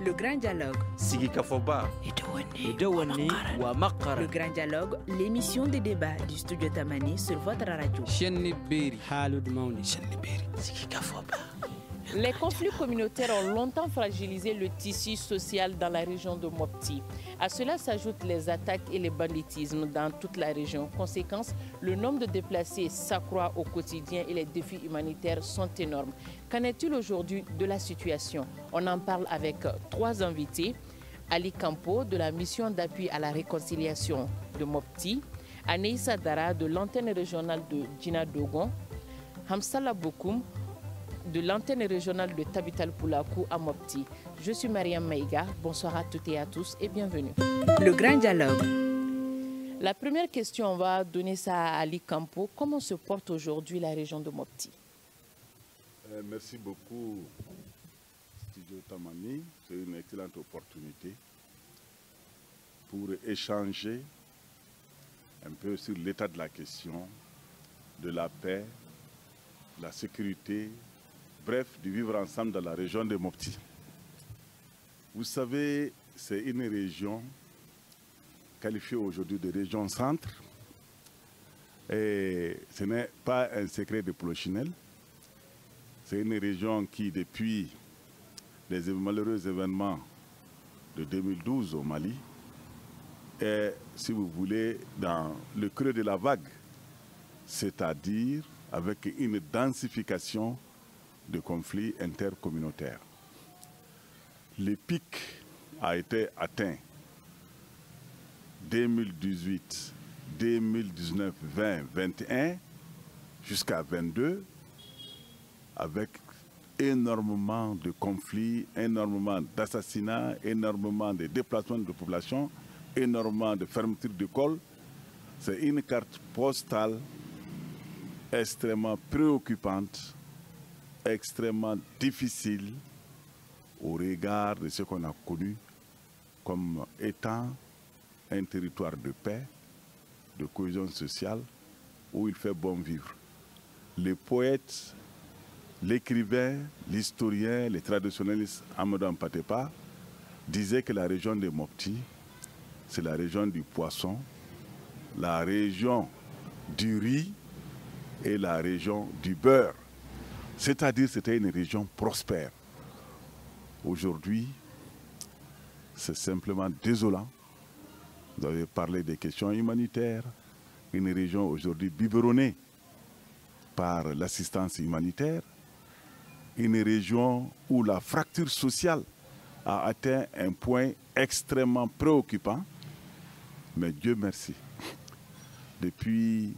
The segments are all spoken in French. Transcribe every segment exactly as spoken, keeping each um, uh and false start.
Le grand dialogue. Sigi Kafoba. Le grand dialogue, l'émission des débats du studio Tamani sur votre radio. Les conflits communautaires ont longtemps fragilisé le tissu social dans la région de Mopti. À cela s'ajoutent les attaques et les banditismes dans toute la région. Conséquence, le nombre de déplacés s'accroît au quotidien et les défis humanitaires sont énormes. Qu'en est-il aujourd'hui de la situation? On en parle avec trois invités. Ali Campo de la mission d'appui à la réconciliation de Mopti, Aneissa Dara de l'antenne régionale de Djina Dogon, Hamsala Bokoum de l'antenne régionale de Tabital Poulakou à Mopti. Je suis Mariam Maïga. Bonsoir à toutes et à tous et bienvenue. Le grand dialogue. La première question, on va donner ça à Ali Campo. Comment se porte aujourd'hui la région de Mopti? euh, Merci beaucoup, Studio Tamani. C'est une excellente opportunité pour échanger un peu sur l'état de la question, de la paix, la sécurité, bref, du vivre ensemble dans la région de Mopti. Vous savez, c'est une région qualifiée aujourd'hui de région centre. Et ce n'est pas un secret de Polichinelle. C'est une région qui, depuis les malheureux événements de deux mille douze au Mali, est, si vous voulez, dans le creux de la vague, c'est-à-dire avec une densification de conflits intercommunautaires. Le pic a été atteint deux mille dix-huit, deux mille dix-neuf, vingt, vingt et un jusqu'à vingt-deux avec énormément de conflits, énormément d'assassinats, énormément de déplacements de population, énormément de fermetures d'écoles. C'est une carte postale extrêmement préoccupante, extrêmement difficile au regard de ce qu'on a connu comme étant un territoire de paix, de cohésion sociale, où il fait bon vivre. Les poètes, l'écrivain, l'historien, les traditionnalistes Amadou Mpatepa disaient que la région de Mopti, c'est la région du poisson, la région du riz et la région du beurre. C'est-à-dire que c'était une région prospère. Aujourd'hui, c'est simplement désolant. Vous avez parlé des questions humanitaires. Une région aujourd'hui biberonnée par l'assistance humanitaire. Une région où la fracture sociale a atteint un point extrêmement préoccupant. Mais Dieu merci. Depuis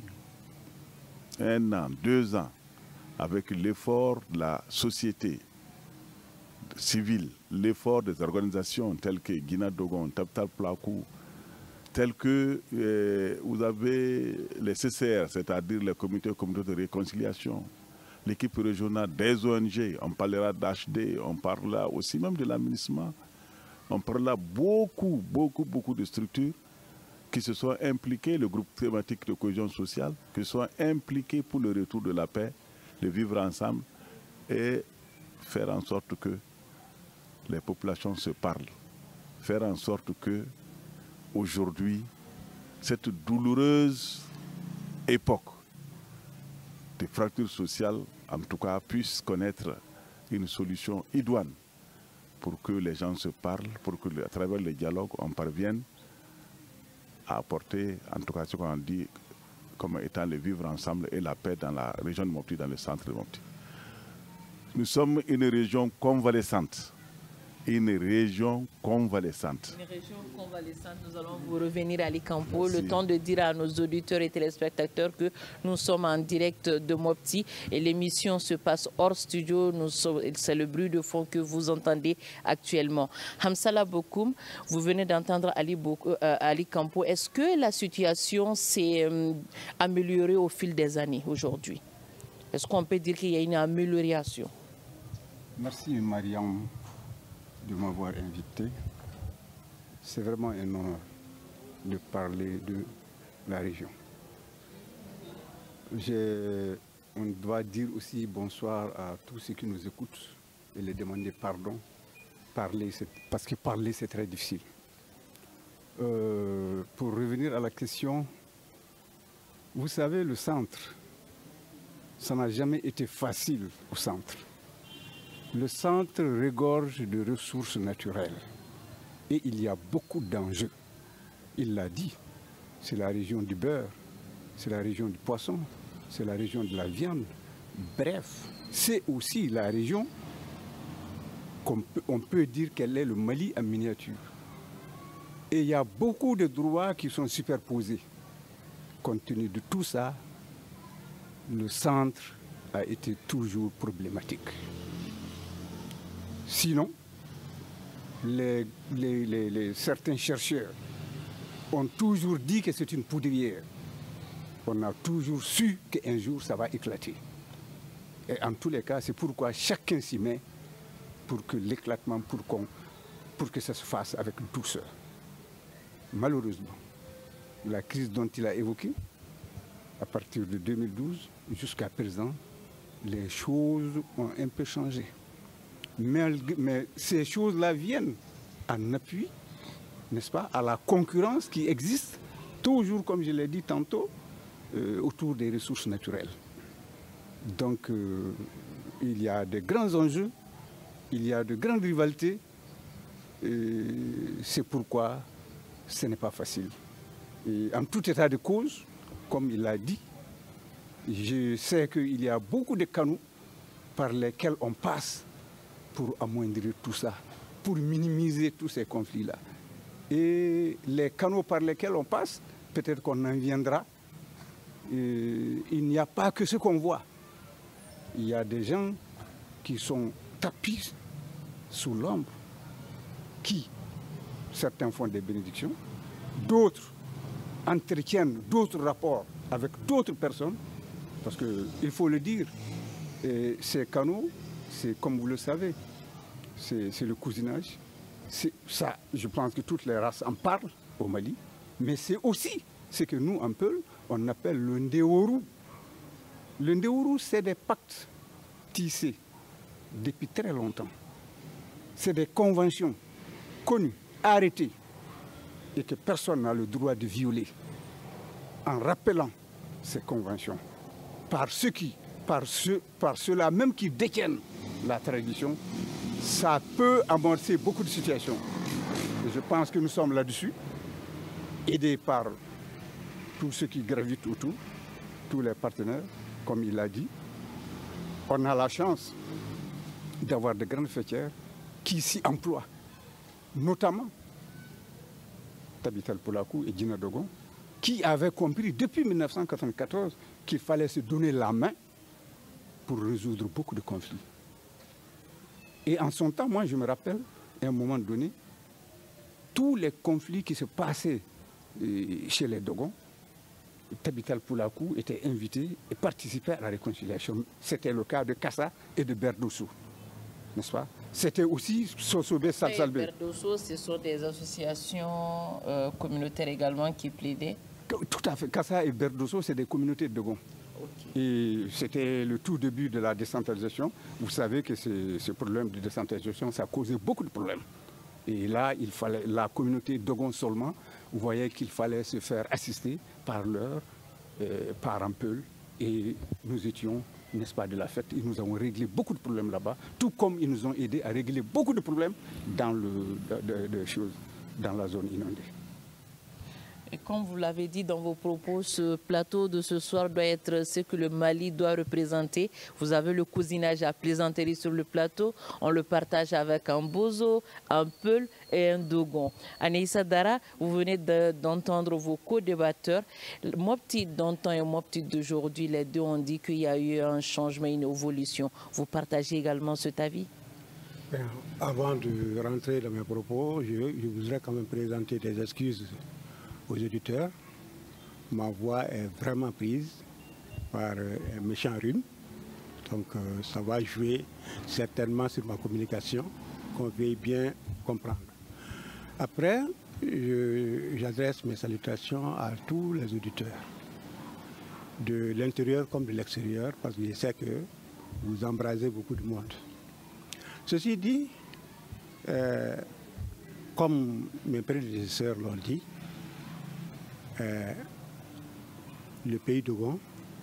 un an, deux ans, avec l'effort de la société civile, l'effort des organisations telles que Djina Dogon, Tabital Poulakou, telles que euh, vous avez les C C R, c'est-à-dire les comités communautaires de réconciliation, l'équipe régionale des O N G, on parlera d'H D, on parlera aussi même de l'aménagement, on parlera beaucoup, beaucoup, beaucoup de structures qui se sont impliquées, le groupe thématique de cohésion sociale, qui se sont impliquées pour le retour de la paix, de vivre ensemble et faire en sorte que les populations se parlent. Faire en sorte que, aujourd'hui, cette douloureuse époque de fracture sociale, en tout cas, puisse connaître une solution idoine pour que les gens se parlent, pour que, à travers les dialogues, on parvienne à apporter, en tout cas, ce qu'on dit comme étant le vivre ensemble et la paix dans la région de Mopti, dans le centre de Mopti. Nous sommes une région convalescente. Une région convalescente. Une région convalescente, nous allons vous revenir à Campo. Le temps de dire à nos auditeurs et téléspectateurs que nous sommes en direct de Mopti et l'émission se passe hors studio. C'est le bruit de fond que vous entendez actuellement. Hamsala Bokoum, vous venez d'entendre Ali, euh, Ali Campo. Est-ce que la situation s'est euh, améliorée au fil des années aujourd'hui? Est-ce qu'on peut dire qu'il y a une amélioration? Merci Mariam de m'avoir invité. C'est vraiment un honneur de parler de la région. On doit dire aussi bonsoir à tous ceux qui nous écoutent et les demander pardon parler, parce que parler, c'est très difficile. Euh, pour revenir à la question, vous savez, le centre, ça n'a jamais été facile au centre. Le centre regorge de ressources naturelles et il y a beaucoup d'enjeux. Il l'a dit, c'est la région du beurre, c'est la région du poisson, c'est la région de la viande. Bref, c'est aussi la région qu'on peut, on peut dire qu'elle est le Mali en miniature. Et il y a beaucoup de droits qui sont superposés. Compte tenu de tout ça, le centre a été toujours problématique. Sinon, les, les, les, les, certains chercheurs ont toujours dit que c'est une poudrière. On a toujours su qu'un jour ça va éclater. Et en tous les cas, c'est pourquoi chacun s'y met pour que l'éclatement, pour, qu'on, pour que ça se fasse avec douceur. Malheureusement, la crise dont il a évoqué, à partir de deux mille douze jusqu'à présent, les choses ont un peu changé. Mais, mais ces choses-là viennent en appui, n'est-ce pas, à la concurrence qui existe, toujours, comme je l'ai dit tantôt, euh, autour des ressources naturelles. Donc, euh, il y a de grands enjeux, il y a de grandes rivalités, c'est pourquoi ce n'est pas facile. Et en tout état de cause, comme il l'a dit, je sais qu'il y a beaucoup de canaux par lesquels on passe pour amoindrir tout ça, pour minimiser tous ces conflits-là. Et les canaux par lesquels on passe, peut-être qu'on en viendra, et il n'y a pas que ce qu'on voit. Il y a des gens qui sont tapis sous l'ombre, qui, certains font des bénédictions, d'autres entretiennent d'autres rapports avec d'autres personnes, parce qu'il faut le dire, et ces canaux, c'est comme vous le savez, c'est le cousinage. Ça, je pense que toutes les races en parlent au Mali, mais c'est aussi ce que nous, en Peul, on appelle le Ndéourou. Le Ndéourou, c'est des pactes tissés depuis très longtemps. C'est des conventions connues, arrêtées, et que personne n'a le droit de violer. En rappelant ces conventions, par ceux qui, par ceux, par ceux-là même qui détiennent la tradition, ça peut amorcer beaucoup de situations. Et je pense que nous sommes là-dessus, aidés par tous ceux qui gravitent autour, tous les partenaires, comme il l'a dit. On a la chance d'avoir de grandes fêtières qui s'y emploient, notamment Tabital Poulakou et Djina Dogon, qui avaient compris depuis mille neuf cent quatre-vingt-quatorze qu'il fallait se donner la main pour résoudre beaucoup de conflits. Et en son temps, moi je me rappelle, à un moment donné, tous les conflits qui se passaient chez les Dogons, Tabital Poulakou était invité et participait à la réconciliation. C'était le cas de Kassa et de Berdosso, n'est-ce pas? C'était aussi Sosobé Salsalbé. Berdosso, ce sont des associations euh, communautaires également qui plaidaient? Tout à fait. Kassa et Berdosso, c'est des communautés de Dogon. Okay. Et c'était le tout début de la décentralisation. Vous savez que ce, ce problème de décentralisation, ça a causé beaucoup de problèmes. Et là, il fallait, la communauté Dogon seulement, vous voyez qu'il fallait se faire assister par leur, euh, par un Peul. Et nous étions, n'est-ce pas, de la fête. Et nous avons réglé beaucoup de problèmes là-bas, tout comme ils nous ont aidés à régler beaucoup de problèmes dans, le, de, de, de choses, dans la zone inondée. Et comme vous l'avez dit dans vos propos, ce plateau de ce soir doit être ce que le Mali doit représenter. Vous avez le cousinage à plaisanterie sur le plateau. On le partage avec un Bozo, un Peul et un Dogon. Anaïssa Dara, vous venez d'entendre vos co-débatteurs. Mopti d'antan et Mopti d'aujourd'hui, les deux ont dit qu'il y a eu un changement, une évolution. Vous partagez également cet avis? Bien, avant de rentrer dans mes propos, je, je voudrais quand même présenter des excuses aux auditeurs. Ma voix est vraiment prise par un méchant rhume. Donc euh, ça va jouer certainement sur ma communication, qu'on veuille bien comprendre. Après, j'adresse mes salutations à tous les auditeurs, de l'intérieur comme de l'extérieur, parce que je sais que vous embrasez beaucoup de monde. Ceci dit, euh, comme mes prédécesseurs l'ont dit, euh, le pays de Gabon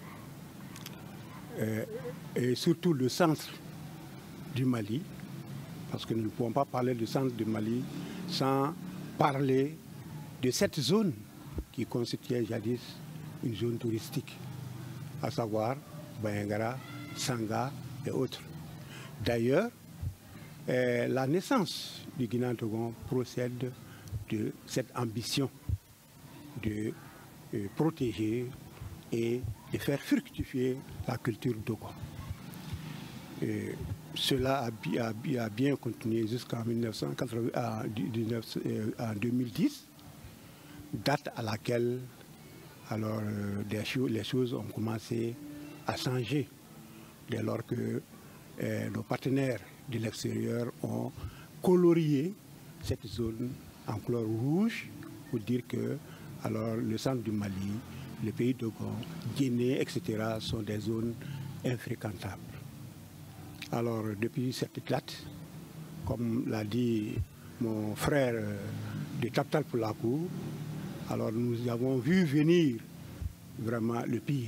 euh, et surtout le centre du Mali, parce que nous ne pouvons pas parler du centre du Mali sans parler de cette zone qui constituait jadis une zone touristique, à savoir Bayangara, Sanga et autres. D'ailleurs, euh, la naissance du Guinée-Togon procède de cette ambition de euh, protéger et de faire fructifier la culture Dogon. Et cela a, a, a bien continué jusqu'en deux mille dix, date à laquelle alors, euh, des cho les choses ont commencé à changer dès lors que euh, nos partenaires de l'extérieur ont colorié cette zone en couleur rouge pour dire que alors, le centre du Mali, le pays de Dogon, Guinée, et cetera sont des zones infréquentables. Alors depuis cette date, comme l'a dit mon frère euh, de Taptal Poulakou, alors nous avons vu venir vraiment le pire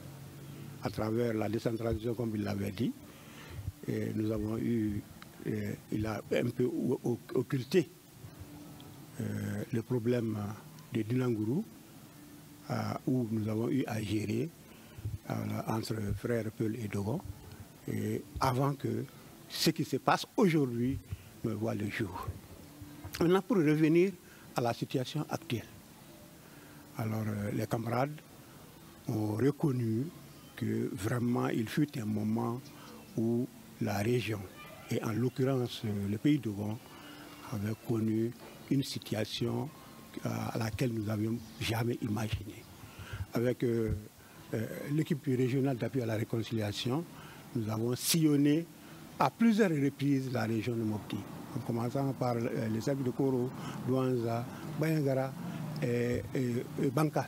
à travers la décentralisation, comme il l'avait dit. Et nous avons eu, euh, il a un peu occulté euh, le problème de Dinangourou, euh, où nous avons eu à gérer euh, entre frères Peul et Dogon, et avant que ce qui se passe aujourd'hui ne voit le jour. Maintenant, pour revenir à la situation actuelle, alors euh, les camarades ont reconnu que vraiment il fut un moment où la région, et en l'occurrence euh, le pays de Dogon, avait connu une situation euh, à laquelle nous n'avions jamais imaginé. Avec euh, euh, l'équipe régionale d'appui à la réconciliation, nous avons sillonné à plusieurs reprises la région de Mopti, en commençant par euh, les services de Koro, Douanza, Bayangara et, et, et Bankas,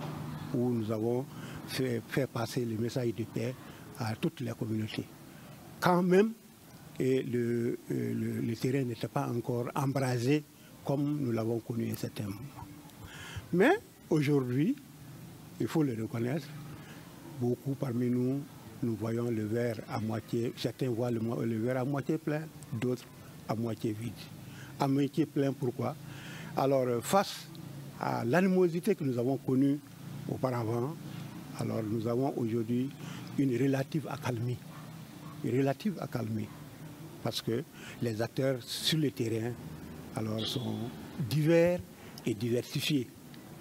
où nous avons fait, fait passer le message de paix à toutes les communautés. Quand même, et le, le, le terrain n'était pas encore embrasé comme nous l'avons connu à un certain moment. Mais aujourd'hui, il faut le reconnaître, beaucoup parmi nous, nous voyons le verre à moitié, certains voient le, le verre à moitié plein, d'autres à moitié vide. À moitié plein, pourquoi? Alors, face à l'animosité que nous avons connue auparavant, alors nous avons aujourd'hui une relative accalmie. Une relative accalmie. Parce que les acteurs sur le terrain alors, sont divers et diversifiés.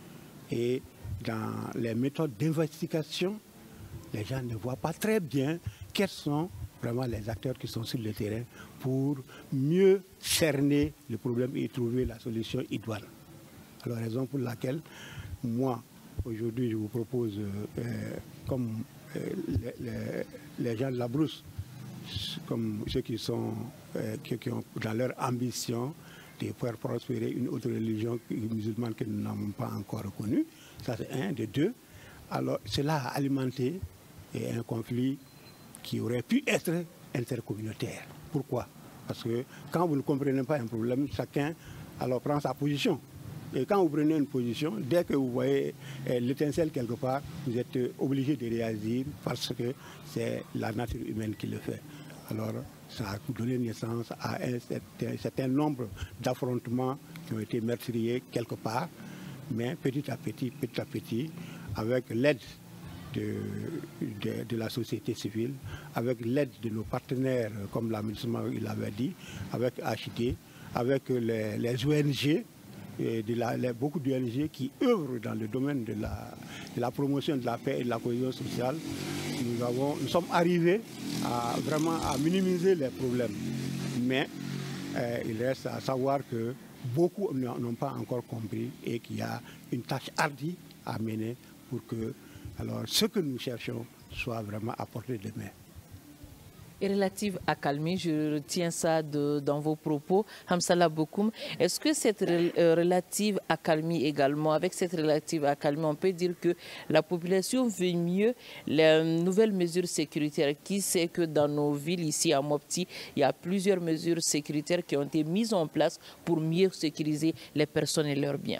Et dans les méthodes d'investigation, les gens ne voient pas très bien quels sont vraiment les acteurs qui sont sur le terrain pour mieux cerner le problème et trouver la solution idoine. Alors, raison pour laquelle, moi, aujourd'hui, je vous propose, euh, comme euh, les, les, les gens de la brousse, comme ceux qui sont, euh, qui, qui ont dans leur ambition de faire prospérer une autre religion musulmane que nous n'avons pas encore reconnue, ça c'est un, de deux. Alors, cela a alimenté et un conflit qui aurait pu être intercommunautaire. Pourquoi? Parce que quand vous ne comprenez pas un problème, chacun alors prend sa position. Et quand vous prenez une position, dès que vous voyez euh, l'étincelle quelque part, vous êtes obligé de réagir parce que c'est la nature humaine qui le fait. Alors, ça a donné naissance à un certain, un certain nombre d'affrontements qui ont été meurtriers quelque part, mais petit à petit, petit à petit, avec l'aide De, de, de la société civile, avec l'aide de nos partenaires, comme l'aménagement il avait dit, avec H D, avec les, les O N G, et de la, les, beaucoup d'O N G qui œuvrent dans le domaine de la, de la promotion de la paix et de la cohésion sociale, nous, avons, nous sommes arrivés à vraiment à minimiser les problèmes. Mais euh, il reste à savoir que beaucoup n'ont pas encore compris et qu'il y a une tâche hardie à mener pour que alors, ce que nous cherchons soit vraiment à portée de main. Et relative accalmie, je retiens ça de, dans vos propos, Hamsala Bokoum. Est-ce que cette re, euh, relative accalmie également, avec cette relative accalmie, on peut dire que la population veut mieux les nouvelles mesures sécuritaires? Qui sait que dans nos villes, ici à Mopti, il y a plusieurs mesures sécuritaires qui ont été mises en place pour mieux sécuriser les personnes et leurs biens?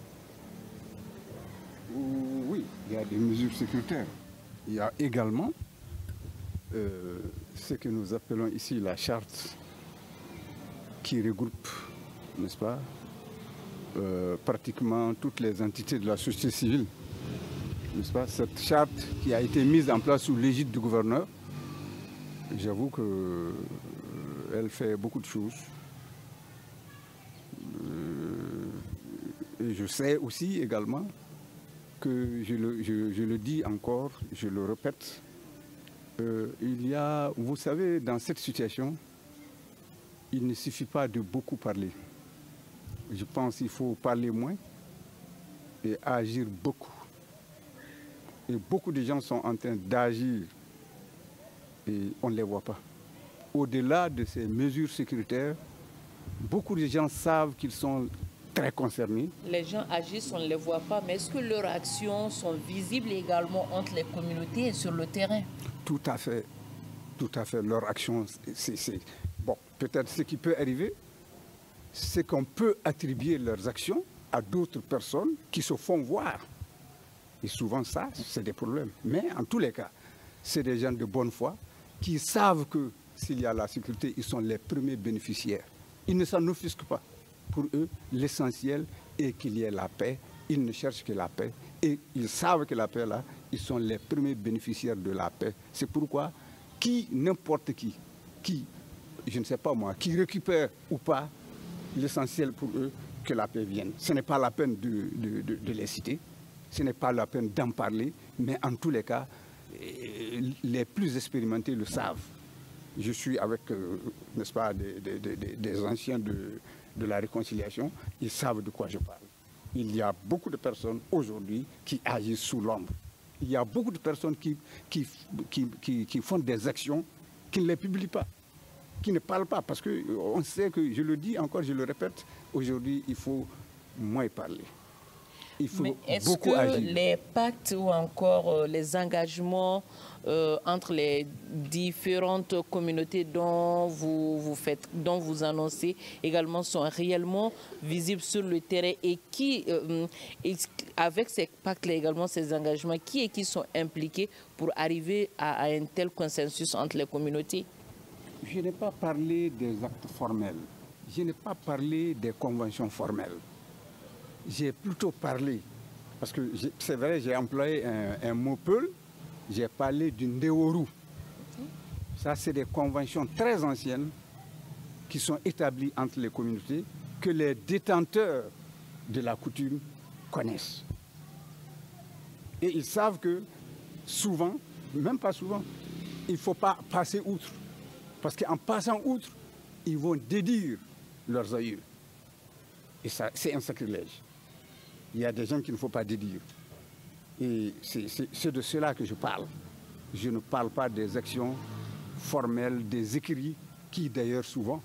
Oui, il y a des mesures sécuritaires. Il y a également euh, ce que nous appelons ici la charte qui regroupe, n'est-ce pas, euh, pratiquement toutes les entités de la société civile. N'est-ce pas? Cette charte qui a été mise en place sous l'égide du gouverneur, j'avoue qu'elle euh, fait beaucoup de choses. Euh, et je sais aussi également que, je le, je, je le dis encore, je le répète, euh, il y a, vous savez, dans cette situation, il ne suffit pas de beaucoup parler. Je pense qu'il faut parler moins et agir beaucoup. Et beaucoup de gens sont en train d'agir et on ne les voit pas. Au-delà de ces mesures sécuritaires, beaucoup de gens savent qu'ils sont très concernés. Les gens agissent, on ne les voit pas, mais est-ce que leurs actions sont visibles également entre les communautés et sur le terrain? Tout à fait, tout à fait. Leurs actions, c'est... Bon, peut-être ce qui peut arriver, c'est qu'on peut attribuer leurs actions à d'autres personnes qui se font voir. Et souvent ça, c'est des problèmes. Mais en tous les cas, c'est des gens de bonne foi qui savent que s'il y a la sécurité, ils sont les premiers bénéficiaires. Ils ne s'en offusquent pas. Pour eux, l'essentiel est qu'il y ait la paix. Ils ne cherchent que la paix. Et ils savent que la paix, là, ils sont les premiers bénéficiaires de la paix. C'est pourquoi, qui, n'importe qui, qui, je ne sais pas moi, qui récupère ou pas, l'essentiel pour eux, que la paix vienne. Ce n'est pas la peine de, de, de, de les citer. Ce n'est pas la peine d'en parler, mais en tous les cas, les plus expérimentés le savent. Je suis avec, euh, n'est-ce pas, des, des, des, des anciens de, de la réconciliation, ils savent de quoi je parle. Il y a beaucoup de personnes aujourd'hui qui agissent sous l'ombre. Il y a beaucoup de personnes qui, qui, qui, qui, qui font des actions qui ne les publient pas, qui ne parlent pas, parce qu'on sait que, je le dis encore, je le répète, aujourd'hui, il faut moins parler. Il faut Mais est-ce beaucoup que agir. les pactes ou encore euh, les engagements euh, entre les différentes communautés dont vous, vous faites, dont vous annoncez également sont réellement visibles sur le terrain et qui, euh, et avec ces pactes-là également, ces engagements, qui et qui sont impliqués pour arriver à, à un tel consensus entre les communautés? Je n'ai pas parlé des actes formels. Je n'ai pas parlé des conventions formelles. J'ai plutôt parlé, parce que c'est vrai, j'ai employé un, un mot peul, j'ai parlé du Ndeworu. Ça, c'est des conventions très anciennes qui sont établies entre les communautés, que les détenteurs de la coutume connaissent. Et ils savent que souvent, même pas souvent, il ne faut pas passer outre. Parce qu'en passant outre, ils vont dédire leurs aïeux. Et ça, c'est un sacrilège. Il y a des gens qu'il ne faut pas dédire. Et c'est de cela que je parle. Je ne parle pas des actions formelles, des écrits, qui d'ailleurs souvent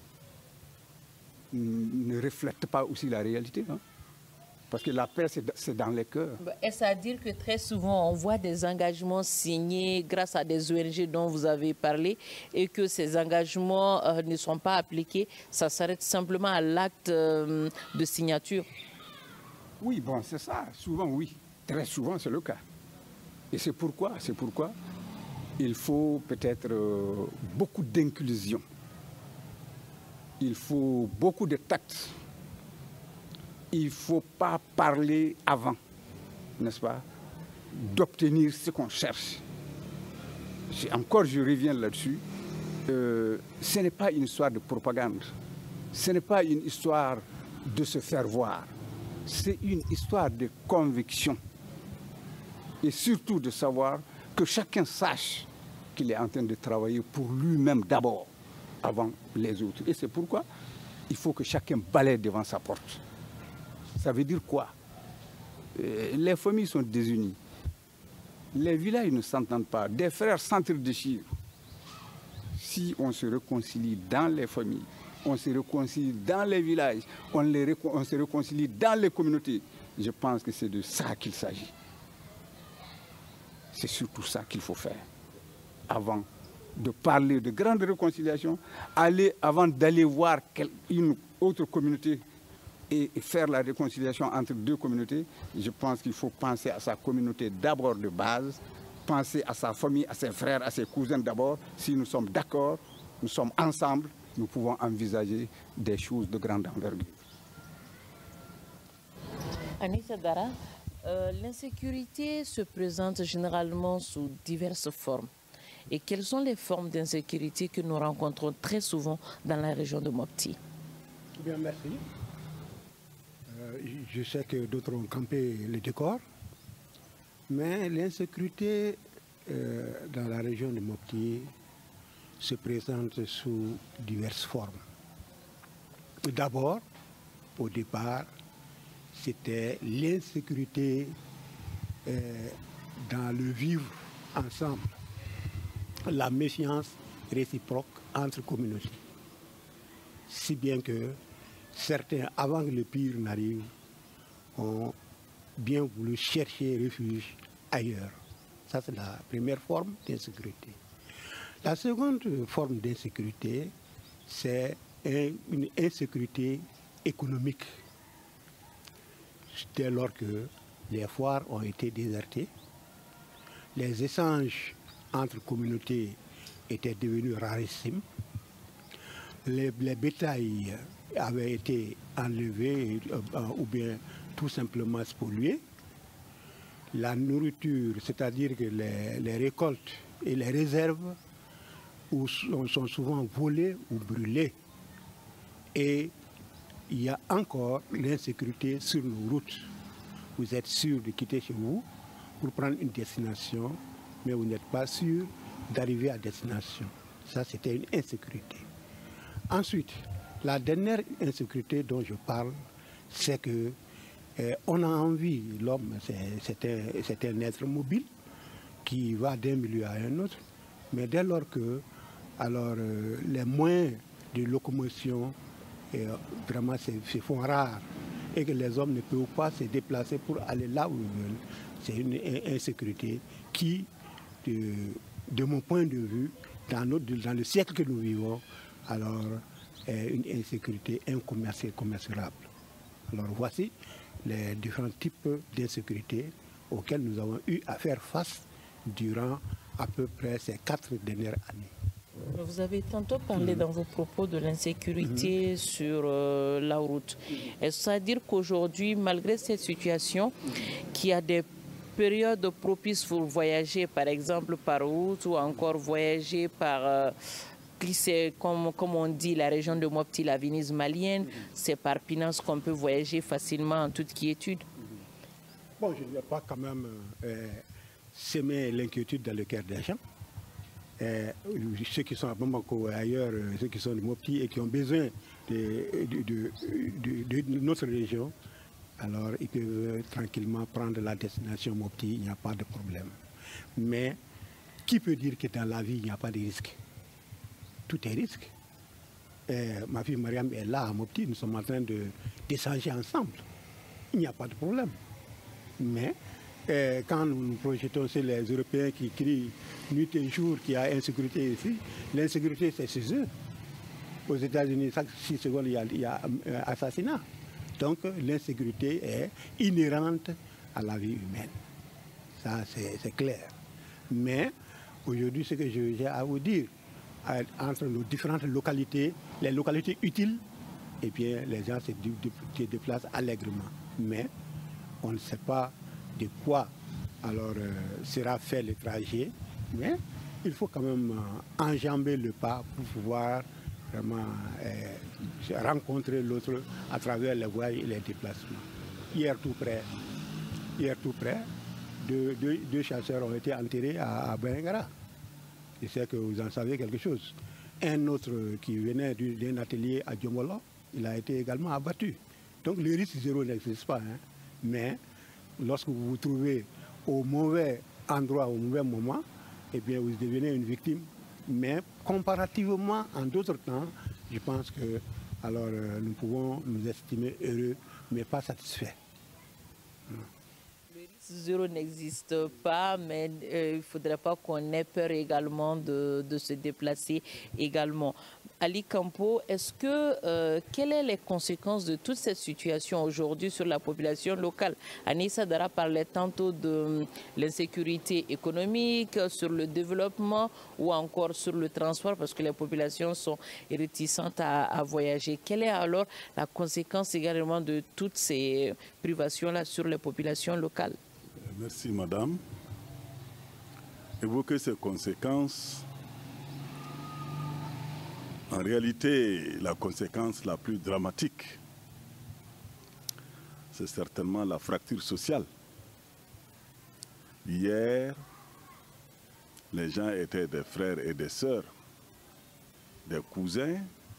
ne reflètent pas aussi la réalité. Hein. Parce que la paix, c'est dans les cœurs. Est-ce à dire que très souvent, on voit des engagements signés grâce à des O N G dont vous avez parlé et que ces engagements euh, ne sont pas appliqués, ça s'arrête simplement à l'acte euh, de signature? Oui, bon, c'est ça. Souvent, oui. Très souvent, c'est le cas. Et c'est pourquoi, c'est pourquoi il faut peut-être euh, beaucoup d'inclusion. Il faut beaucoup de tact. Il ne faut pas parler avant, n'est-ce pas, d'obtenir ce qu'on cherche. Encore, je reviens là-dessus. Euh, ce n'est pas une histoire de propagande. Ce n'est pas une histoire de se faire voir. C'est une histoire de conviction. Et surtout de savoir que chacun sache qu'il est en train de travailler pour lui-même d'abord, avant les autres. Et c'est pourquoi il faut que chacun balaye devant sa porte. Ça veut dire quoi? Les familles sont désunies. Les villages ne s'entendent pas. Des frères s'entre-déchirent. si on se réconcilie dans les familles, on se réconcilie dans les villages, on, les, on se réconcilie dans les communautés, je pense que c'est de ça qu'il s'agit. C'est surtout ça qu'il faut faire. Avant de parler de grande réconciliation, aller, avant d'aller voir une autre communauté et faire la réconciliation entre deux communautés, je pense qu'il faut penser à sa communauté d'abord de base, penser à sa famille, à ses frères, à ses cousins d'abord. Si nous sommes d'accord, nous sommes ensemble, nous pouvons envisager des choses de grande envergure. Anissa Dara, euh, l'insécurité se présente généralement sous diverses formes. Et quelles sont les formes d'insécurité que nous rencontrons très souvent dans la région de Mopti? Bien, merci. Euh, je sais que d'autres ont campé le décor, mais l'insécurité euh, dans la région de Mopti se présente sous diverses formes. D'abord, au départ, c'était l'insécurité euh, dans le vivre ensemble, la méfiance réciproque entre communautés. Si bien que certains, avant que le pire n'arrive, ont bien voulu chercher refuge ailleurs. Ça, c'est la première forme d'insécurité. La seconde forme d'insécurité, c'est une insécurité économique. Dès lors que les foires ont été désertées, les échanges entre communautés étaient devenus rarissimes, les, les bétails avaient été enlevés euh, ou bien tout simplement spoliés. La nourriture, c'est-à-dire que les, les récoltes et les réserves sont, sont souvent volées ou brûlées. Et il y a encore l'insécurité sur nos routes. Vous êtes sûr de quitter chez vous pour prendre une destination, mais vous n'êtes pas sûr d'arriver à destination. Ça, c'était une insécurité. Ensuite, la dernière insécurité dont je parle, c'est que eh, on a envie, l'homme, c'est un, un être mobile qui va d'un milieu à un autre, mais dès lors que alors, euh, les moyens de locomotion eh, vraiment se, se font rares et que les hommes ne peuvent pas se déplacer pour aller là où ils veulent, c'est une insécurité qui, de, de mon point de vue, dans, notre, dans le siècle que nous vivons, alors est une insécurité incommensurable. Alors voici les différents types d'insécurité auxquels nous avons eu à faire face durant à peu près ces quatre dernières années. Vous avez tantôt parlé mmh. dans vos propos de l'insécurité mmh. sur euh, la route. Est-ce à dire qu'aujourd'hui, malgré cette situation, qu'il y a des périodes propices pour voyager, par exemple par route ou encore voyager par... Euh, c'est comme, comme on dit, la région de Mopti, la Venise malienne, c'est par Pinance qu'on peut voyager facilement en toute quiétude. Bon, je ne vais pas quand même euh, semer l'inquiétude dans le cœur des gens. Euh, ceux qui sont à Bamako et ailleurs, ceux qui sont de Mopti et qui ont besoin de, de, de, de, de notre région, alors ils peuvent tranquillement prendre la destination Mopti, il n'y a pas de problème. Mais qui peut dire que dans la vie, il n'y a pas de risque? Tout est risque. Euh, ma fille Mariam est là à Mopti, nous sommes en train d'échanger ensemble. Il n'y a pas de problème. Mais euh, quand nous nous projetons sur les Européens qui crient nuit et jour qu'il y a insécurité ici, l'insécurité c'est chez eux. Aux États-Unis, chaque six secondes, il y a, il y a un assassinat. Donc l'insécurité est inhérente à la vie humaine. Ça, c'est clair. Mais aujourd'hui, ce que j'ai à vous dire, entre nos différentes localités, les localités utiles, et bien les gens se déplacent allègrement. Mais on ne sait pas de quoi alors euh, sera fait le trajet, mais il faut quand même euh, enjamber le pas pour pouvoir vraiment euh, rencontrer l'autre à travers les voies et les déplacements. Hier tout près, hier tout près, deux, deux, deux chasseurs ont été enterrés à, à Bengara. Je sais que vous en savez quelque chose. Un autre qui venait d'un atelier à Djomolo, il a été également abattu. Donc le risque zéro n'existe pas. Hein. Mais lorsque vous vous trouvez au mauvais endroit, au mauvais moment, eh bien vous devenez une victime Mais comparativement en d'autres temps, je pense que alors, euh, nous pouvons nous estimer heureux, mais pas satisfaits. Non. Le risque zéro n'existe pas, mais euh, il ne faudrait pas qu'on ait peur également de, de se déplacer également. Ali Campo, est-ce que, euh, quelles sont les conséquences de toute cette situation aujourd'hui sur la population locale? Anissa Dara parlait tantôt de l'insécurité économique, sur le développement ou encore sur le transport parce que les populations sont réticentes à, à voyager. Quelle est alors la conséquence également de toutes ces privations-là sur les populations locales? Merci madame. Évoquer ces conséquences, en réalité, la conséquence la plus dramatique, c'est certainement la fracture sociale. Hier, les gens étaient des frères et des sœurs, des cousins,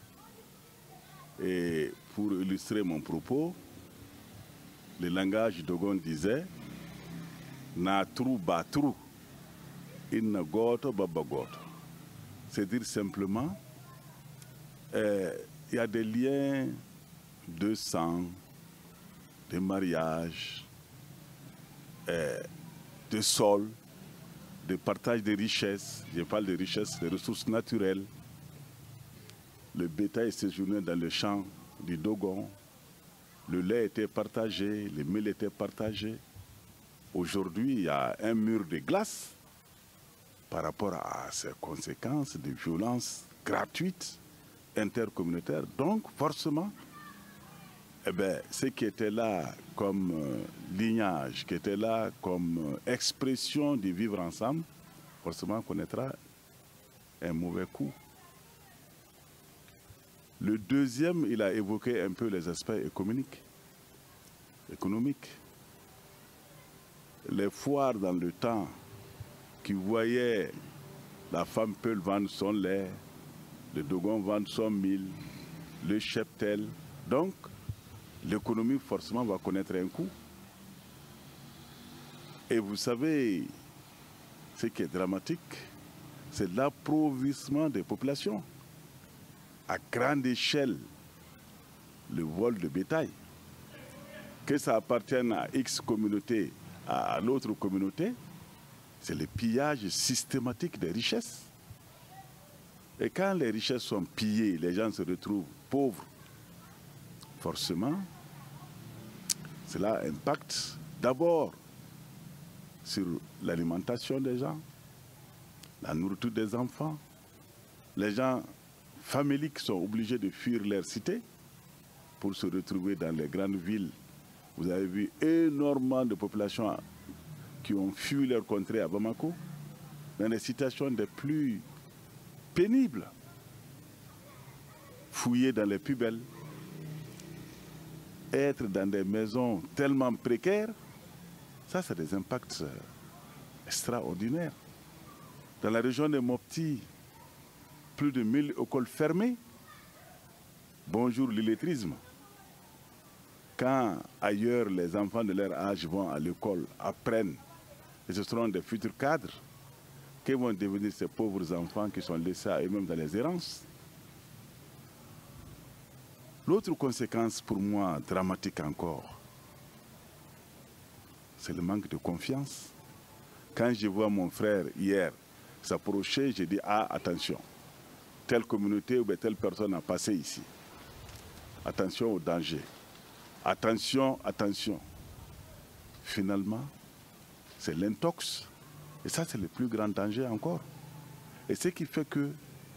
et pour illustrer mon propos, le langage Dogon disait « Na trou batrou, inna goto baba goto ». C'est-à-dire simplement il euh, y a des liens de sang, de mariage, euh, de sol, de partage de richesses. Je parle de richesses, de ressources naturelles. Le bétail séjournait dans le champ du Dogon. Le lait était partagé, le miel était partagé. Aujourd'hui, il y a un mur de glace par rapport à ces conséquences de violences gratuites intercommunautaire. Donc, forcément, eh bien, ce qui était là comme euh, lignage, qui était là comme euh, expression de vivre ensemble, forcément connaîtra un mauvais coup. Le deuxième, il a évoqué un peu les aspects économiques. économiques. Les foires dans le temps qui voyaient la femme peut vendre son lait, le Dogon vend son mille, le cheptel. Donc, l'économie forcément va connaître un coup. Et vous savez, ce qui est dramatique, c'est l'appauvrissement des populations. À grande échelle, le vol de bétail. Que ça appartienne à X communauté, à l'autre communauté, c'est le pillage systématique des richesses. Et quand les richesses sont pillées, les gens se retrouvent pauvres. Forcément, cela impacte d'abord sur l'alimentation des gens, la nourriture des enfants. Les gens faméliques sont obligés de fuir leur cité pour se retrouver dans les grandes villes. Vous avez vu énormément de populations qui ont fui leur contrée à Bamako, dans des situations des plus pénibles, fouiller dans les poubelles, être dans des maisons tellement précaires, ça c'est des impacts extraordinaires. Dans la région de Mopti, plus de mille écoles fermées. Bonjour l'illettrisme. Quand ailleurs les enfants de leur âge vont à l'école, apprennent, et ce seront des futurs cadres, que vont devenir ces pauvres enfants qui sont laissés à eux-mêmes dans les errances? L'autre conséquence pour moi dramatique encore, c'est le manque de confiance. Quand je vois mon frère hier s'approcher, je dis ah attention, telle communauté ou telle personne a passé ici. Attention au danger. Attention, attention. Finalement, c'est l'intox. Et ça, c'est le plus grand danger encore. Et ce qui fait que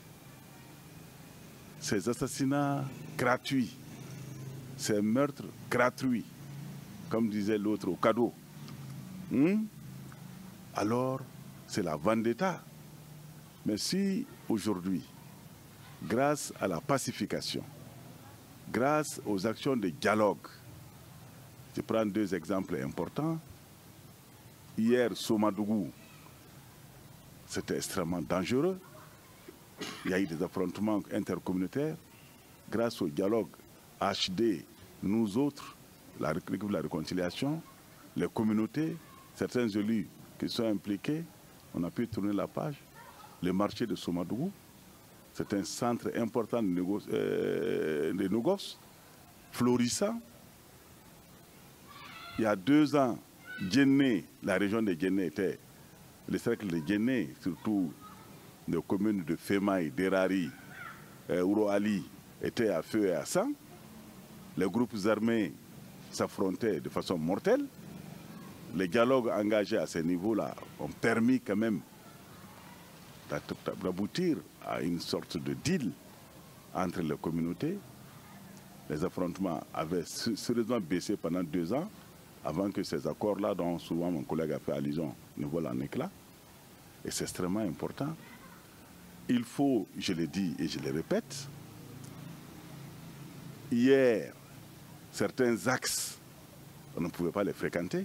ces assassinats gratuits, ces meurtres gratuits, comme disait l'autre au cadeau, hmm, alors c'est la vendetta. Mais si aujourd'hui, grâce à la pacification, grâce aux actions de dialogue, je prends deux exemples importants. Hier, Somadougou, c'était extrêmement dangereux. Il y a eu des affrontements intercommunautaires. Grâce au dialogue H D, nous autres, la, la réconciliation, les communautés, certains élus qui sont impliqués, on a pu tourner la page. le marché de Soumadougou. C'est un centre important de, négo euh, de négoce, florissant. Il y a deux ans, Djenné, la région de Djenné était, le cercle de Djenné, surtout les communes de Femaï, Derari, euh, Ouroali, étaient à feu et à sang. Les groupes armés s'affrontaient de façon mortelle. Les dialogues engagés à ce niveau-là ont permis quand même d'aboutir à une sorte de deal entre les communautés. Les affrontements avaient sérieusement baissé pendant deux ans avant que ces accords-là, dont souvent mon collègue a fait allusion, ne volent en éclats. Et c'est extrêmement important. Il faut, je l'ai dit et je le répète, hier, certains axes, on ne pouvait pas les fréquenter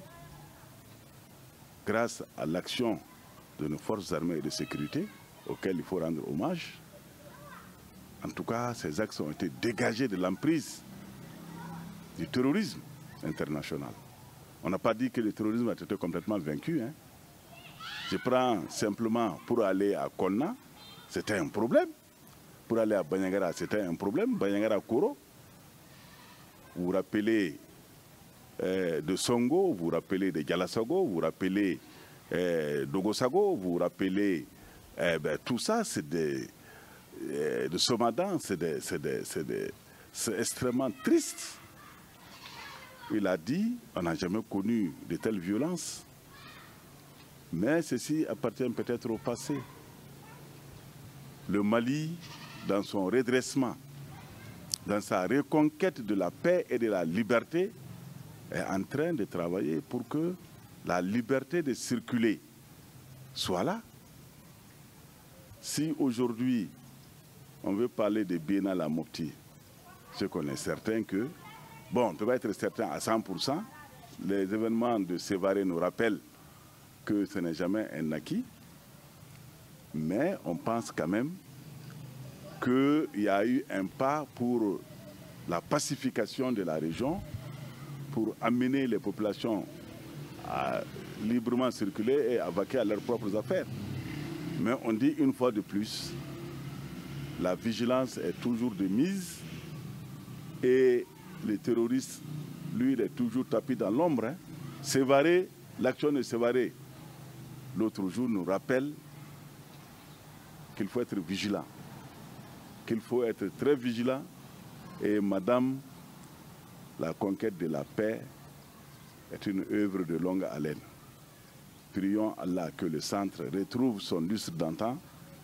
grâce à l'action de nos forces armées et de sécurité, auxquelles il faut rendre hommage. En tout cas, ces axes ont été dégagés de l'emprise du terrorisme international. On n'a pas dit que le terrorisme a été complètement vaincu. Hein. Je prends simplement pour aller à Konna, c'était un problème. Pour aller à Banyangara, c'était un problème. Banyangara-Koro, vous vous rappelez euh, de Songo, vous vous rappelez de Galasago, vous vous rappelez euh, d'Ogosago, vous vous rappelez euh, ben, tout ça, c'est des, euh, de Somadan, c'est extrêmement triste. Il a dit, on n'a jamais connu de telles violences, mais ceci appartient peut-être au passé. Le Mali, dans son redressement, dans sa reconquête de la paix et de la liberté, est en train de travailler pour que la liberté de circuler soit là. Si aujourd'hui, on veut parler de Biennale à Mopti, c'est qu'on est certain que, bon, on ne peut pas être certain à cent pour cent, les événements de Sévaré nous rappellent que ce n'est jamais un acquis, mais on pense quand même qu'il y a eu un pas pour la pacification de la région, pour amener les populations à librement circuler et à vaquer à leurs propres affaires. Mais on dit une fois de plus, la vigilance est toujours de mise et les terroristes, lui, il est toujours tapis dans l'ombre. Hein. Sévaré, l'action de Sévaré, l'autre jour nous rappelle qu'il faut être vigilant, qu'il faut être très vigilant. Et madame, la conquête de la paix est une œuvre de longue haleine. Prions Allah que le centre retrouve son lustre d'antan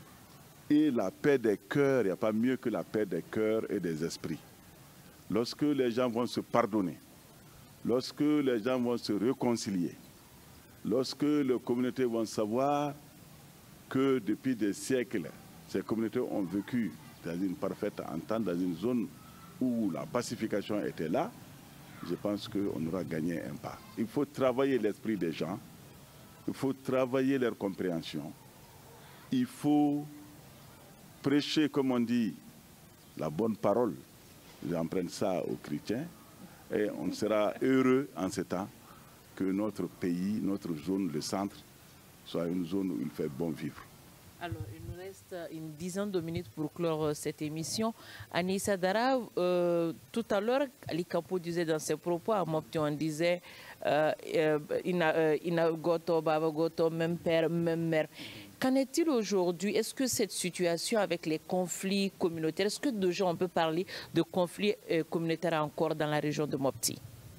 et la paix des cœurs, il n'y a pas mieux que la paix des cœurs et des esprits. Lorsque les gens vont se pardonner, lorsque les gens vont se réconcilier, lorsque les communautés vont savoir que depuis des siècles, ces communautés ont vécu dans une parfaite entente, dans une zone où la pacification était là, je pense qu'on aura gagné un pas. Il faut travailler l'esprit des gens, il faut travailler leur compréhension, il faut prêcher, comme on dit, la bonne parole. J'emprunte ça aux chrétiens et on sera heureux en ce temps que notre pays, notre zone, le centre, soit une zone où il fait bon vivre. Alors, il nous reste une dizaine de minutes pour clore cette émission. Anissa Dara, euh, tout à l'heure, Ali Campo disait dans ses propos, à Mopti, on disait euh, euh, Ina, euh, Ina Goto, Baba Goto, même père, même mère. Qu'en est-il aujourd'hui? Est-ce que cette situation avec les conflits communautaires, est-ce que déjà on peut parler de conflits euh, communautaires encore dans la région de Mopti?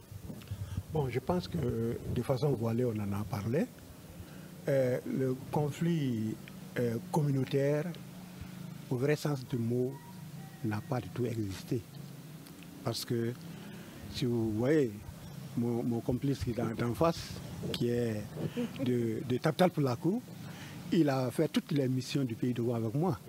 Bon, je pense que de façon voilée, on en a parlé. Euh, le conflit euh, communautaire, au vrai sens du mot, n'a pas du tout existé. Parce que, si vous voyez, mon, mon complice qui est d'en face, qui est de, de Taptal Poulakou, il a fait toutes les missions du Pays de Roi avec moi.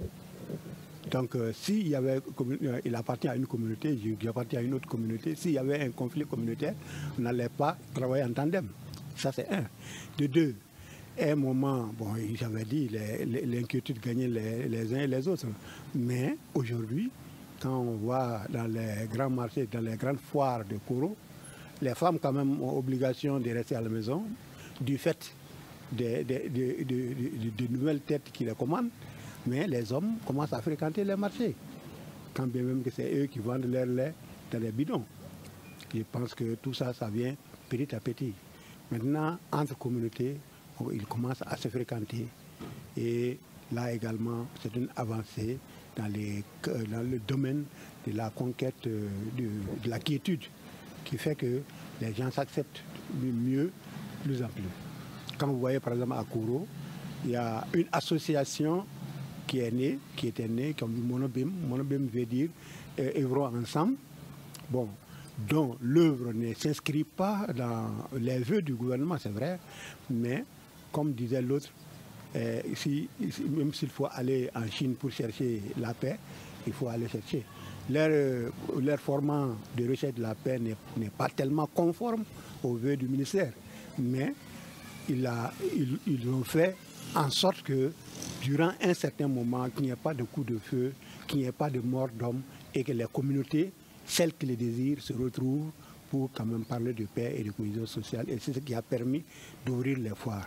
Donc, euh, s'il y avait, euh, il appartient à une communauté, j'appartiens à une autre communauté, s'il y avait un conflit communautaire, on n'allait pas travailler en tandem. Ça, c'est un. De deux, à un moment, bon, j'avais dit, l'inquiétude gagnait les, les uns et les autres. Mais aujourd'hui, quand on voit dans les grands marchés, dans les grandes foires de Koro, les femmes, quand même, ont obligation de rester à la maison du fait des de, de, de, de, de nouvelles têtes qui les commandent. mais les hommes commencent à fréquenter les marchés. Quand bien même que c'est eux qui vendent leur lait dans les bidons. Je pense que tout ça, ça vient petit à petit. Maintenant, entre communautés, ils commencent à se fréquenter. Et là également, c'est une avancée dans, les, dans le domaine de la conquête de, de la quiétude, qui fait que les gens s'acceptent mieux, plus en plus. Quand vous voyez par exemple à Kouro, il y a une association qui est née, qui était née comme Monobim. Monobim veut dire euh, œuvrons ensemble. Bon, dont l'œuvre ne s'inscrit pas dans les vœux du gouvernement, c'est vrai, mais comme disait l'autre, euh, si, si, même s'il faut aller en Chine pour chercher la paix, il faut aller chercher. Leur, euh, leur format de recherche de la paix n'est pas tellement conforme aux vœux du ministère, mais il a, ils, ils ont fait en sorte que durant un certain moment, qu'il n'y ait pas de coup de feu, qu'il n'y ait pas de mort d'homme et que les communautés, celles qui le désirent, se retrouvent pour quand même parler de paix et de cohésion sociale. Et c'est ce qui a permis d'ouvrir les foires.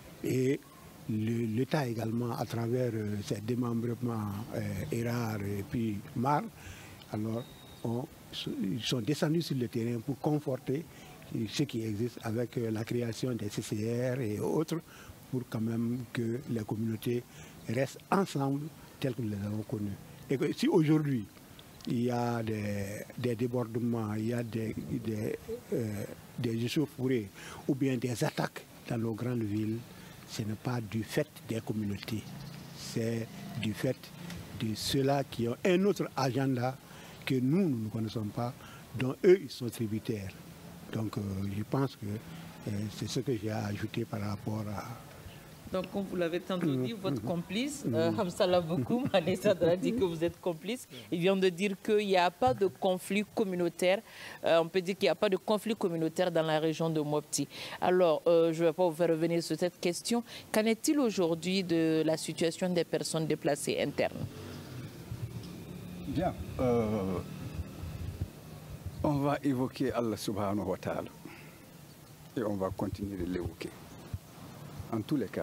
Et l'État également, à travers euh, ses démembrements euh, ERAR et puis M A R, alors on, ils sont descendus sur le terrain pour conforter ce qui existe avec euh, la création des C C R et autres, pour quand même que les communautés restent ensemble telles que nous les avons connues. Et que si aujourd'hui, il y a des, des débordements, il y a des, des, euh, des échauffourées ou bien des attaques dans nos grandes villes, ce n'est pas du fait des communautés, c'est du fait de ceux-là qui ont un autre agenda que nous, nous ne connaissons pas, dont eux, ils sont tributaires. Donc euh, je pense que euh, c'est ce que j'ai ajouté par rapport à... Donc, comme vous l'avez tantôt dit, votre complice, euh, Hamsala Bokoum, Anessadra dit que vous êtes complice. Il vient de dire qu'il n'y a pas de conflit communautaire. Euh, on peut dire qu'il n'y a pas de conflit communautaire dans la région de Mopti. Alors, euh, je ne vais pas vous faire revenir sur cette question. Qu'en est-il aujourd'hui de la situation des personnes déplacées internes? Bien. Euh, on va évoquer Allah subhanahu wa ta'ala. Et on va continuer de l'évoquer. En tous les cas,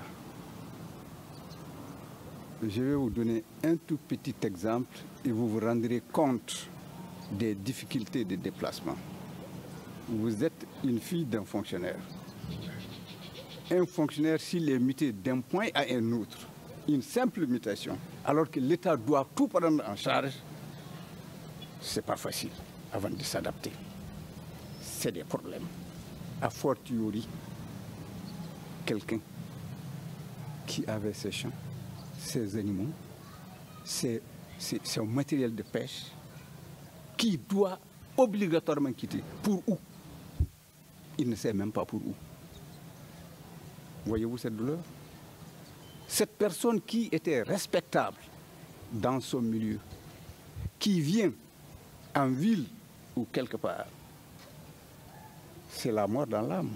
je vais vous donner un tout petit exemple et vous vous rendrez compte des difficultés de déplacement. Vous êtes une fille d'un fonctionnaire. Un fonctionnaire, s'il est muté d'un point à un autre, une simple mutation, alors que l'État doit tout prendre en charge, ce n'est pas facile avant de s'adapter. C'est des problèmes. A fortiori, quelqu'un qui avait ses champs, ses animaux, ses, ses, son matériel de pêche, qui doit obligatoirement quitter. Pour où? Il ne sait même pas pour où. Voyez-vous cette douleur? Cette personne qui était respectable dans son milieu, qui vient en ville ou quelque part, c'est la mort dans l'âme.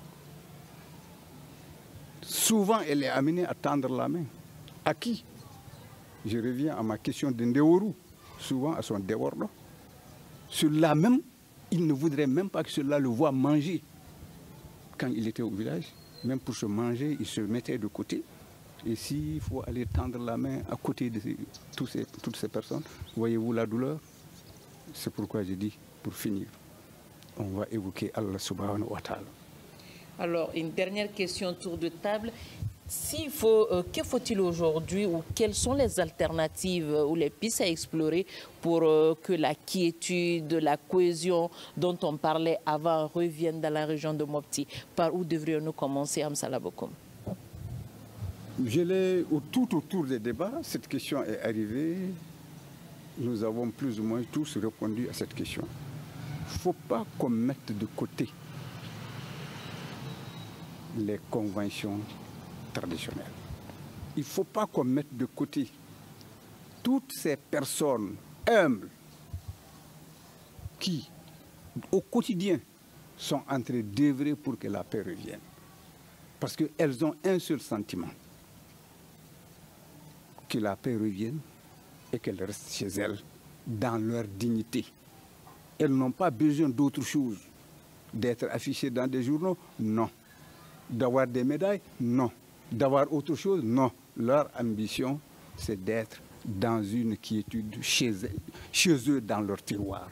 Souvent, elle est amenée à tendre la main. À qui? Je reviens à ma question de Ndeoru, souvent à son débordement. Celui-là même, il ne voudrait même pas que celui-là le voie manger. Quand il était au village, même pour se manger, il se mettait de côté. Et s'il faut aller tendre la main à côté de tous ces, toutes ces personnes, voyez-vous la douleur? C'est pourquoi j'ai dit, pour finir, on va évoquer Allah subhanahu wa ta'ala. Alors, une dernière question autour de table. S'il faut, euh, que faut-il aujourd'hui ou quelles sont les alternatives euh, ou les pistes à explorer pour euh, que la quiétude, la cohésion dont on parlait avant revienne dans la région de Mopti? Par où devrions-nous commencer, Hamsala Bokoum? Je l'ai tout autour des débats, cette question est arrivée. Nous avons plus ou moins tous répondu à cette question. Il ne faut pas qu'on mette de côté les conventions traditionnelles. Il ne faut pas qu'on mette de côté toutes ces personnes humbles qui, au quotidien, sont en train d'œuvrer pour que la paix revienne. Parce qu'elles ont un seul sentiment, que la paix revienne et qu'elles restent chez elles dans leur dignité. Elles n'ont pas besoin d'autre chose, d'être affichées dans des journaux, non. D'avoir des médailles, non. D'avoir autre chose, non. Leur ambition, c'est d'être dans une quiétude chez, chez eux, dans leur tiroir.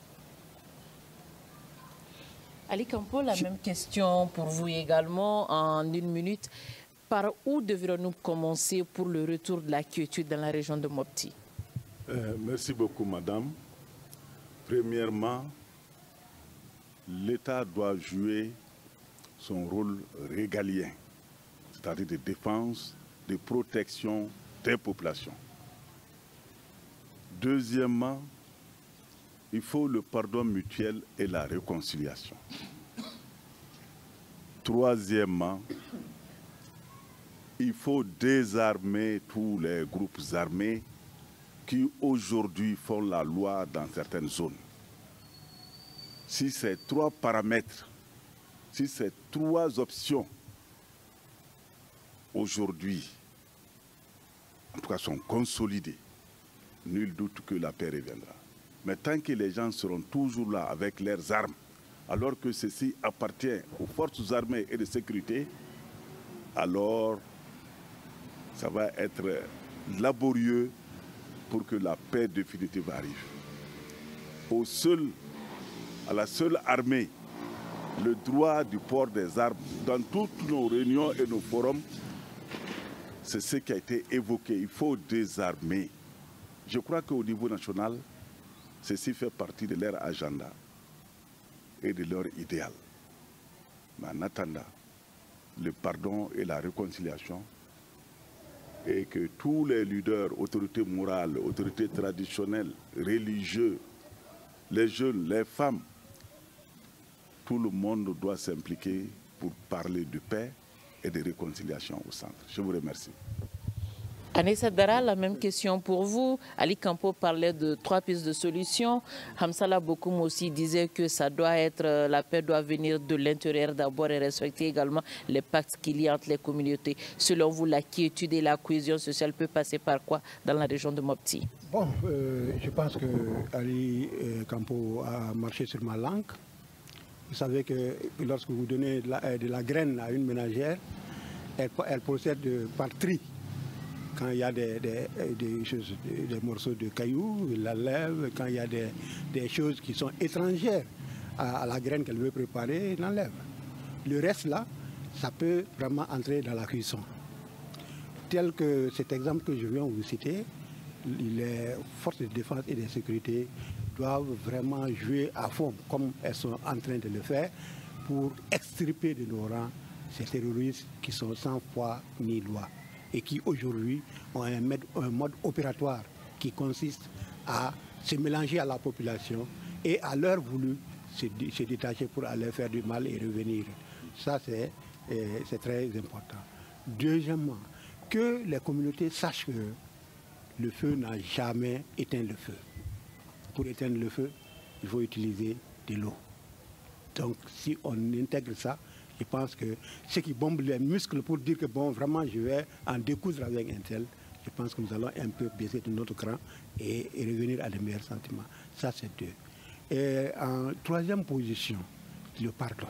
Ali Campo, la même question pour vous également en une minute. Par où devrions-nous commencer pour le retour de la quiétude dans la région de Mopti? euh, Merci beaucoup, madame. Premièrement, l'État doit jouer son rôle régalien, c'est-à-dire de défense, de protection des populations. Deuxièmement, il faut le pardon mutuel et la réconciliation. Troisièmement, il faut désarmer tous les groupes armés qui aujourd'hui font la loi dans certaines zones. Si ces trois paramètres, si ces trois options aujourd'hui, en tout cas, sont consolidées, nul doute que la paix reviendra. Mais tant que les gens seront toujours là avec leurs armes, alors que ceci appartient aux forces armées et de sécurité, alors ça va être laborieux pour que la paix définitive arrive. Au seul, à la seule armée, le droit du port des armes, dans toutes nos réunions et nos forums, c'est ce qui a été évoqué. Il faut désarmer. Je crois qu'au niveau national, ceci fait partie de leur agenda et de leur idéal. Mais en attendant, le pardon et la réconciliation, et que tous les leaders, autorités morales, autorités traditionnelles, religieux, les jeunes, les femmes, tout le monde doit s'impliquer pour parler de paix et de réconciliation au centre. Je vous remercie. Anessa Dara, la même question pour vous. Ali Campo parlait de trois pistes de solutions. Hamsala Bokoum aussi disait que ça doit être, la paix doit venir de l'intérieur d'abord et respecter également les pactes qu'il y a entre les communautés. Selon vous, la quiétude et la cohésion sociale peut passer par quoi dans la région de Mopti? Bon, euh, je pense que Ali euh, Campo a marché sur ma langue. Vous savez que lorsque vous donnez de la, de la graine à une ménagère, elle, elle procède de, par tri. Quand il y a des, des, des, choses, des, des morceaux de cailloux, il la lève. Quand il y a des, des choses qui sont étrangères à, à la graine qu'elle veut préparer, il l'enlève. Le reste là, ça peut vraiment entrer dans la cuisson. Tel que cet exemple que je viens de vous citer, les forces de défense et de sécurité doivent vraiment jouer à fond, comme elles sont en train de le faire, pour extirper de nos rangs ces terroristes qui sont sans foi ni loi et qui aujourd'hui ont un mode, un mode opératoire qui consiste à se mélanger à la population et à leur voulu se, se détacher pour aller faire du mal et revenir. Ça, c'est euh, très important. Deuxièmement, que les communautés sachent que le feu n'a jamais éteint le feu. Pour éteindre le feu, il faut utiliser de l'eau. Donc, si on intègre ça, je pense que ceux qui bombent les muscles pour dire que bon, vraiment, je vais en découdre avec un tel, je pense que nous allons un peu baisser de notre cran et, et revenir à de meilleurs sentiments. Ça, c'est deux. Et en troisième position, le pardon.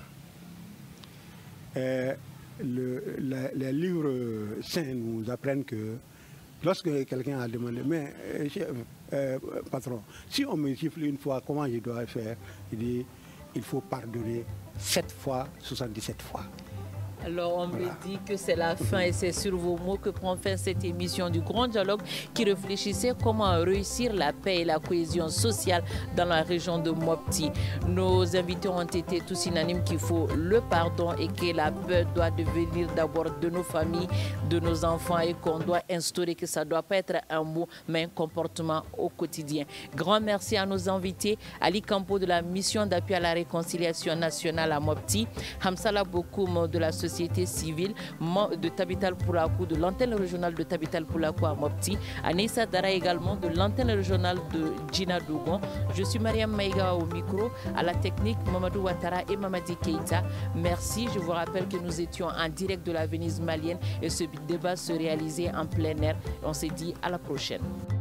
Et le, le, les livres saints nous apprennent que lorsque quelqu'un a demandé, mais euh, euh, patron, si on me gifle une fois, comment je dois faire? Il dit, il faut pardonner sept fois, soixante-dix-sept fois. Alors on Voilà. me dit que c'est la fin et c'est sur vos mots que prend fin cette émission du Grand Dialogue qui réfléchissait comment réussir la paix et la cohésion sociale dans la région de Mopti. Nos invités ont été tous unanimes qu'il faut le pardon et que la paix doit devenir d'abord de nos familles, de nos enfants et qu'on doit instaurer que ça ne doit pas être un mot mais un comportement au quotidien. Grand merci à nos invités, Ali Campo de la mission d'appui à la réconciliation nationale à Mopti, Hamsala Bokoum de la société société civile de Tabital Poulakou, de l'antenne régionale de Tabital Poulakou à Mopti, Anessa Dara également de l'antenne régionale de Djina Dogon. Je suis Mariam Maïga au micro, à la technique Mamadou Ouattara et Mamadi Keïta. Merci, je vous rappelle que nous étions en direct de la Venise malienne et ce débat se réalisait en plein air. On se dit à la prochaine.